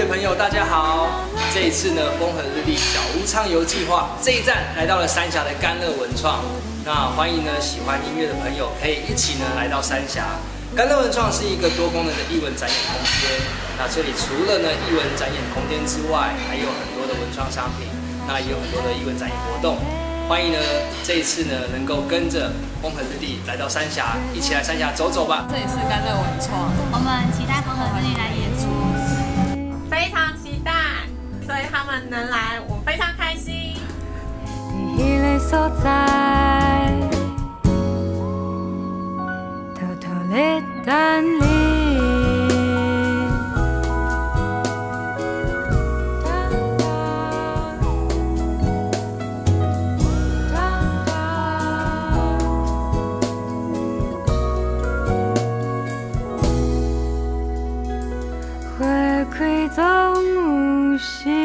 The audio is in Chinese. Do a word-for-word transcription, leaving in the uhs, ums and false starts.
的朋友，大家好！这一次呢，风和日丽小屋畅游计划这一站来到了三峡的甘乐文创。那欢迎呢喜欢音乐的朋友可以一起呢来到三峡。甘乐文创是一个多功能的艺文展演空间。那这里除了呢艺文展演空间之外，还有很多的文创商品，那也有很多的艺文展演活动。欢迎呢这一次呢能够跟着风和日丽来到三峡，一起来三峡走走吧。 这里是甘乐文创， 我们期待风和日丽来演出。 非常期待，所以他们能来，我非常开心。 迄个所在，偷偷咧等你。花开总有时。